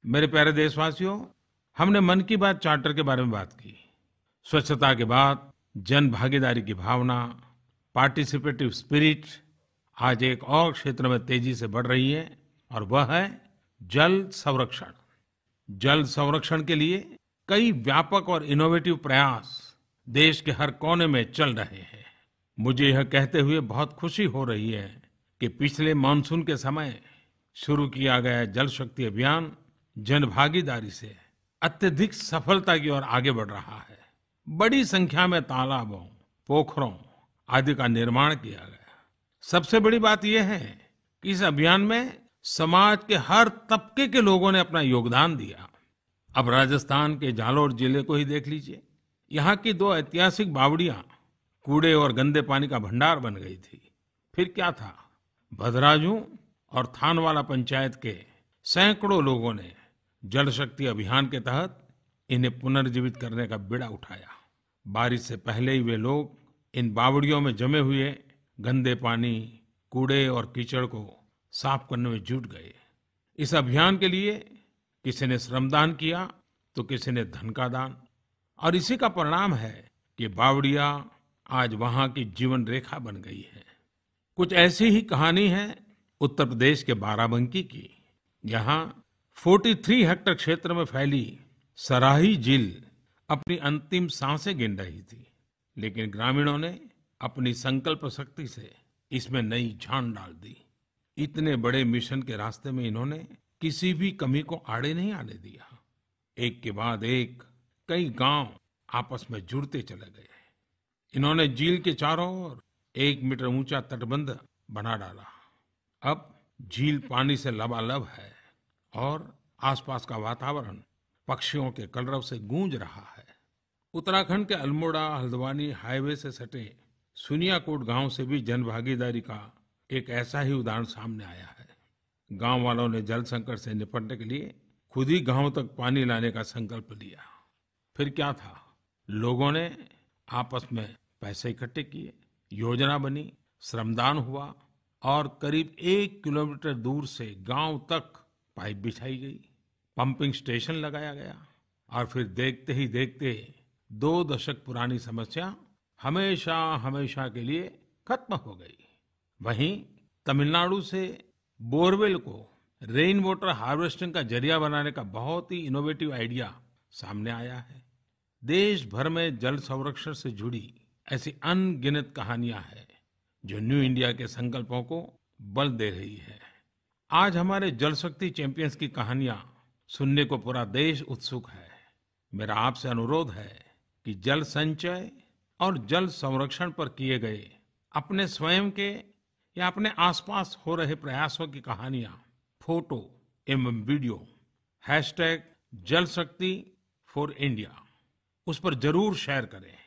मेरे प्यारे देशवासियों, हमने मन की बात चार्टर के बारे में बात की। स्वच्छता के बाद जन भागीदारी की भावना, पार्टिसिपेटिव स्पिरिट आज एक और क्षेत्र में तेजी से बढ़ रही है और वह है जल संरक्षण। जल संरक्षण के लिए कई व्यापक और इनोवेटिव प्रयास देश के हर कोने में चल रहे हैं। मुझे यह कहते हुए बहुत खुशी हो रही है कि पिछले मानसून के समय शुरू किया गया जल शक्ति अभियान जन भागीदारी से अत्यधिक सफलता की ओर आगे बढ़ रहा है। बड़ी संख्या में तालाबों, पोखरों आदि का निर्माण किया गया। सबसे बड़ी बात यह है कि इस अभियान में समाज के हर तबके के लोगों ने अपना योगदान दिया। अब राजस्थान के जालोर जिले को ही देख लीजिए। यहाँ की दो ऐतिहासिक बावड़ियां कूड़े और गंदे पानी का भंडार बन गई थी। फिर क्या था, भद्राजू और थानवाला पंचायत के सैकड़ों लोगों ने जल शक्ति अभियान के तहत इन्हें पुनर्जीवित करने का बीड़ा उठाया। बारिश से पहले ही वे लोग इन बावड़ियों में जमे हुए गंदे पानी, कूड़े और कीचड़ को साफ करने में जुट गए। इस अभियान के लिए किसी ने श्रमदान किया तो किसी ने धन का दान, और इसी का परिणाम है कि बावड़िया आज वहां की जीवन रेखा बन गई है। कुछ ऐसी ही कहानी है उत्तर प्रदेश के बाराबंकी की। यहाँ 43 हेक्टेयर क्षेत्र में फैली सराही झील अपनी अंतिम सांसें गिन रही थी, लेकिन ग्रामीणों ने अपनी संकल्प शक्ति से इसमें नई जान डाल दी। इतने बड़े मिशन के रास्ते में इन्होंने किसी भी कमी को आड़े नहीं आने दिया। एक के बाद एक कई गांव आपस में जुड़ते चले गए। इन्होंने झील के चारों ओर 1 मीटर ऊंचा तटबंध बना डाला। अब झील पानी से लबालब है और आसपास का वातावरण पक्षियों के कलरव से गूंज रहा है। उत्तराखंड के अल्मोड़ा हल्द्वानी हाईवे से सटे सुनियाकोट गांव से भी जन भागीदारी का एक ऐसा ही उदाहरण सामने आया है। गांव वालों ने जल संकट से निपटने के लिए खुद ही गांव तक पानी लाने का संकल्प लिया। फिर क्या था, लोगों ने आपस में पैसे इकट्ठे किए, योजना बनी, श्रमदान हुआ और करीब 1 किलोमीटर दूर से गांव तक पाइप बिछाई गई, पंपिंग स्टेशन लगाया गया और फिर देखते ही देखते 2 दशक पुरानी समस्या हमेशा हमेशा के लिए खत्म हो गई। वहीं तमिलनाडु से बोरवेल को रेन वाटर हार्वेस्टिंग का जरिया बनाने का बहुत ही इनोवेटिव आइडिया सामने आया है। देश भर में जल संरक्षण से जुड़ी ऐसी अनगिनत कहानियां हैं जो न्यू इंडिया के संकल्पों को बल दे रही है। आज हमारे जल शक्ति चैंपियंस की कहानियां सुनने को पूरा देश उत्सुक है। मेरा आपसे अनुरोध है कि जल संचय और जल संरक्षण पर किए गए अपने स्वयं के या अपने आसपास हो रहे प्रयासों की कहानियां फोटो एवं वीडियो #जल शक्ति फॉर इंडिया उस पर जरूर शेयर करें।